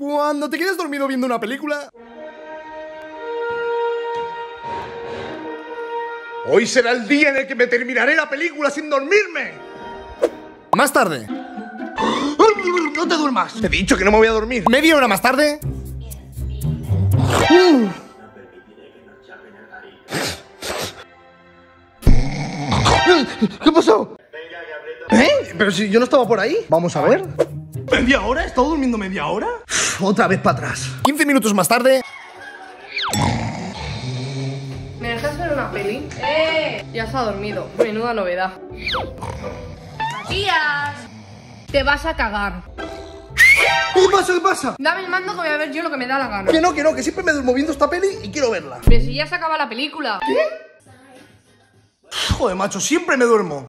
Cuando te quedas dormido viendo una película. Hoy será el día en el que me terminaré la película sin dormirme. Más tarde. No te duermas. Te he dicho que no me voy a dormir. Media hora más tarde. ¿Qué pasó? ¿Eh? Pero si yo no estaba por ahí. Vamos a ver. ¿Media hora? ¿He estado durmiendo media hora? Otra vez para atrás. 15 minutos más tarde. ¿Me dejas ver una peli? Ya se ha dormido. Menuda novedad. ¡Matías! Te vas a cagar. ¿Qué pasa? ¿Qué pasa? Dame el mando que voy a ver yo lo que me da la gana. Que no, que siempre me duermo viendo esta peli y quiero verla. Pero si ya se acaba la película. Joder, macho, siempre me duermo.